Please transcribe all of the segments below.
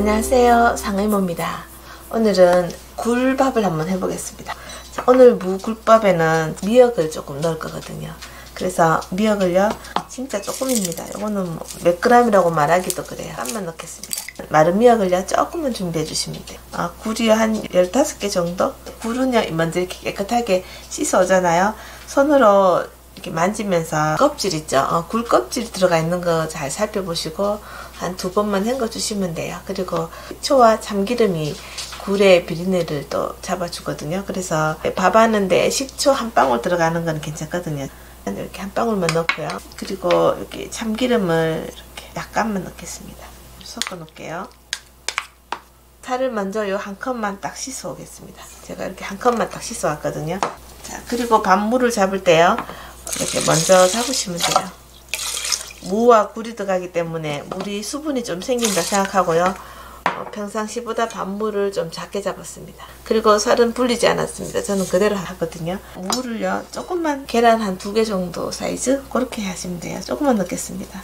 안녕하세요, 상의모입니다. 오늘은 굴밥을 한번 해보겠습니다. 자, 오늘 무굴밥에는 미역을 조금 넣을 거거든요. 그래서 미역을요 진짜 조금입니다. 이거는 뭐 몇 그램이라고 말하기도 그래요. 쌈만 넣겠습니다. 마른 미역을요 조금만 준비해 주시면 돼요. 굴이요 한 15개 정도. 굴은요 먼저 이렇게 깨끗하게 씻어 오잖아요. 손으로 이렇게 만지면서 껍질 있죠. 굴 껍질 들어가 있는 거 잘 살펴보시고 한 2번만 헹궈 주시면 돼요. 그리고 식초와 참기름이 굴의 비린내를 또 잡아주거든요. 그래서 밥 하는데 식초 한 방울 들어가는 건 괜찮거든요. 이렇게 한 방울만 넣고요. 그리고 이렇게 참기름을 이렇게 약간만 넣겠습니다. 섞어 놓을게요. 살을 먼저 요 한 컵만 딱 씻어 오겠습니다. 제가 이렇게 한 컵만 딱 씻어 왔거든요. 자, 그리고 밥물을 잡을 때요. 이렇게 먼저 잡으시면 돼요. 무와 굴이 들어가기 때문에 물이 수분이 좀 생긴다 생각하고요. 평상시보다 밥물을 좀 작게 잡았습니다. 그리고 살은 불리지 않았습니다. 저는 그대로 하거든요. 물을요 조금만, 계란 한 2개 정도 사이즈 그렇게 하시면 돼요. 조금만 넣겠습니다.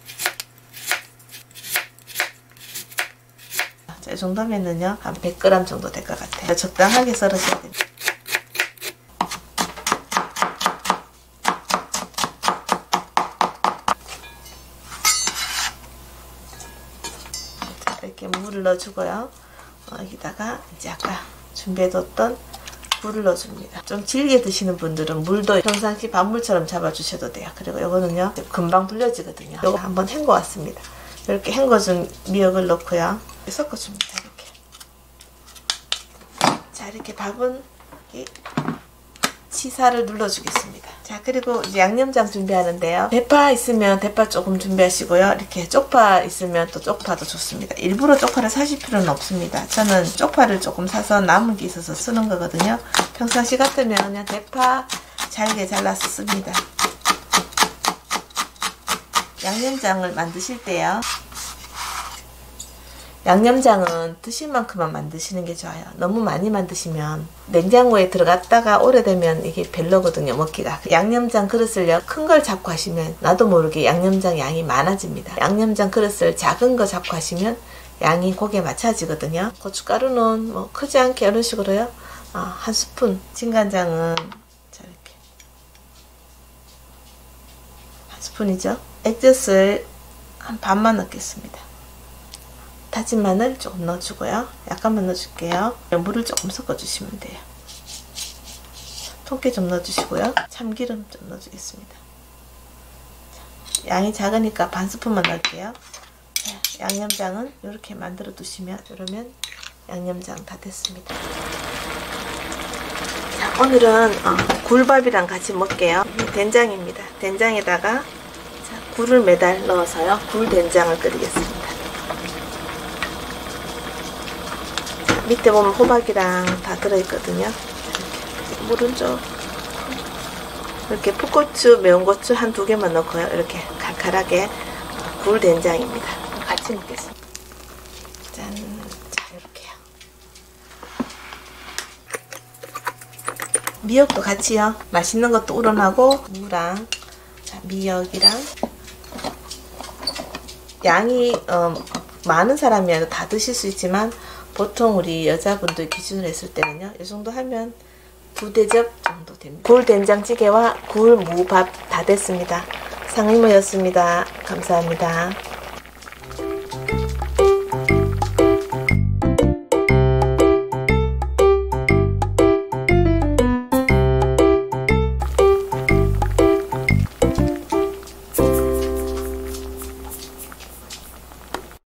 자, 이 정도면은요 한 100g 정도 될 것 같아요. 적당하게 썰으셔야 됩니다. 이렇게 물을 넣어주고요. 여기다가 이제 아까 준비해뒀던 굴을 넣어줍니다. 좀 질게 드시는 분들은 물도 평상시 밥물처럼 잡아주셔도 돼요. 그리고 이거는요 금방 불려지거든요. 이거 한번 헹궈 왔습니다. 이렇게 헹궈준 미역을 넣고요. 섞어줍니다. 이렇게. 자, 이렇게 밥은 치사를 눌러주겠습니다. 자, 그리고 이제 양념장 준비하는데요. 대파 있으면 대파 조금 준비하시고요. 이렇게 쪽파 있으면 또 쪽파도 좋습니다. 일부러 쪽파를 사실 필요는 없습니다. 저는 쪽파를 조금 사서 남은 게 있어서 쓰는 거거든요. 평상시 같으면 그냥 대파 잘게 잘라서 씁니다. 양념장을 만드실 때요. 양념장은 드실 만큼만 만드시는 게 좋아요. 너무 많이 만드시면 냉장고에 들어갔다가 오래되면 이게 별로거든요, 먹기가. 양념장 그릇을요 큰 걸 잡고 하시면 나도 모르게 양념장 양이 많아집니다. 양념장 그릇을 작은 거 잡고 하시면 양이 고기에 맞춰지거든요. 고춧가루는 뭐 크지 않게 이런 식으로요. 한 스푼. 진간장은 저렇게 한 스푼이죠. 액젓을 한 반만 넣겠습니다. 다진 마늘 조금 넣어주고요. 약간만 넣어줄게요. 물을 조금 섞어주시면 돼요. 통깨 좀 넣어주시고요. 참기름 좀 넣어주겠습니다. 양이 작으니까 반 스푼만 넣을게요. 양념장은 이렇게 만들어 두시면, 이러면 양념장 다 됐습니다. 자, 오늘은 굴밥이랑 같이 먹게요. 된장입니다. 된장에다가 굴을 매달 넣어서요. 굴된장을 끓이겠습니다. 밑에 보면 호박이랑 다 들어있거든요. 이렇게. 물은 좀 이렇게 풋고추, 매운 고추 한 2개만 넣고요. 이렇게 칼칼하게 굴된장입니다. 같이 먹겠습니다. 짠. 자, 이렇게요. 미역도 같이요. 맛있는 것도 우러나고 무랑 미역이랑 양이 많은 사람이라도 다 드실 수 있지만 보통 우리 여자분들 기준으로 했을 때는요 이 정도 하면 2대접 정도 됩니다. 굴된장찌개와 굴무밥 다 됐습니다. 상의모였습니다. 감사합니다.